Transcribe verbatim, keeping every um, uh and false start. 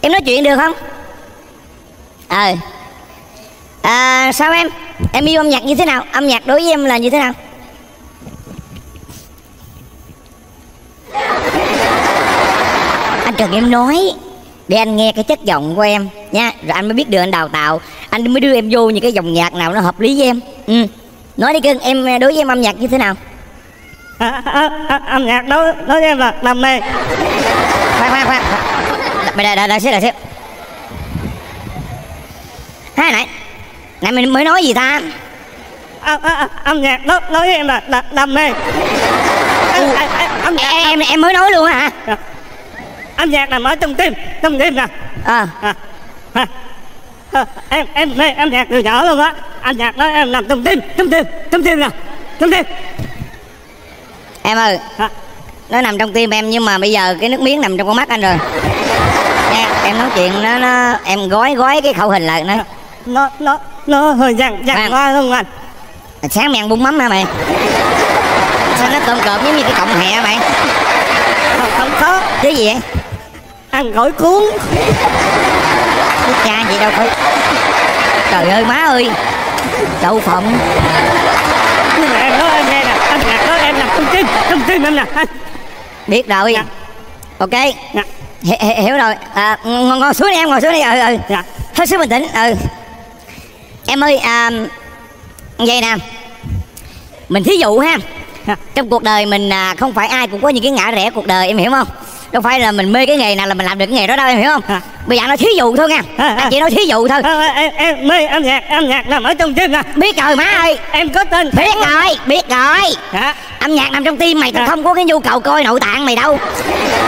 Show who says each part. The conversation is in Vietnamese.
Speaker 1: Em nói chuyện được không? Ờ à, sao em? Em yêu âm nhạc như thế nào? Âm nhạc đối với em là như thế nào? Anh cần em nói để anh nghe cái chất giọng của em nha, rồi anh mới biết được anh đào tạo, anh mới đưa em vô những cái dòng nhạc nào nó hợp lý với em. Ừ. Nói đi cưng, em đối với em âm nhạc như thế nào?
Speaker 2: À, à, à, âm nhạc đối đối với em là đam mê.
Speaker 1: Khoan khoan khoan, đợi đợi đợi xíu đợi xíu. Hai nãy nãy mình mới nói gì ta?
Speaker 2: À, à, à, âm nhạc đối đối với em là, là đam mê.
Speaker 1: Ừ. À, à, âm nhạc, em em mới nói luôn hả?
Speaker 2: À, âm nhạc nằm ở trong tim, trong tim nè.
Speaker 1: À.
Speaker 2: À, à, à, em em mê âm nhạc từ nhỏ luôn á. Âm nhạc đó em nằm trong tim, trong tim, trong tim nè, trong tim.
Speaker 1: Em ơi, à. Nó nằm trong tim em nhưng mà bây giờ cái nước miếng nằm trong con mắt anh rồi. Nha, em nói chuyện nó nó em gói gói cái khẩu hình lại nó
Speaker 2: nó nó nó hơi dằn dằn quá luôn anh.
Speaker 1: Sáng mày ăn bún mắm hả mày? Sao nó cộm cộm giống như cái cọng hẹ mày?
Speaker 2: Không, không có.
Speaker 1: Cái gì vậy?
Speaker 2: Ăn gỏi cuốn.
Speaker 1: Cái cha vậy đâu phải. Trời ơi má ơi, đậu phộng.
Speaker 2: Nhưng mà em nói em nghe nè, âm nhạc đó em nằm trong tim, trong tim em nè.
Speaker 1: Biết rồi. Dạ. Ok. Dạ. H hiểu rồi. À, ngồi, ngồi xuống đi em, ngồi xuống đi. Ừ ừ. Dạ. Hết sức bình tĩnh. Ừ. Em ơi, à, vậy nè, mình thí dụ ha, dạ. Trong cuộc đời mình à, không phải ai cũng có những cái ngã rẽ cuộc đời, em hiểu không? Đâu phải là mình mê cái nghề nào là mình làm được cái nghề đó đâu, em hiểu không? À. Bây giờ nói thí dụ thôi nha. À, à. Anh chỉ nói thí dụ thôi.
Speaker 2: À, em, em mê âm nhạc, âm nhạc nằm ở trong tim nè.
Speaker 1: Biết rồi má ơi.
Speaker 2: Em có tên.
Speaker 1: Biết rồi, biết rồi. À. Âm nhạc nằm trong tim mày, tao à. Không có cái nhu cầu coi nội tạng mày đâu.